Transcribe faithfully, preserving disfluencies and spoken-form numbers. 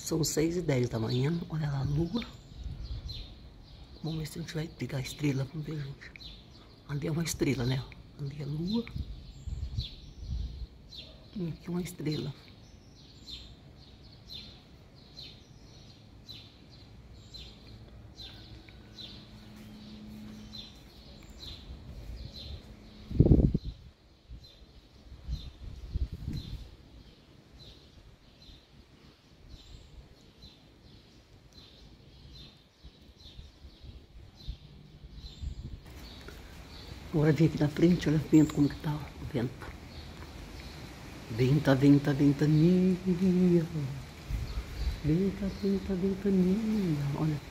São seis e dez da manhã. Olha lá a lua. Vamos ver se a gente vai pegar a estrela. Vamos ver, gente. Ali é uma estrela, né? Ali é a lua. E aqui uma estrela. Agora vem aqui na frente, olha o vento, como que tá, o vento. Venta, venta, ventania. Venta, venta, ventania. Olha.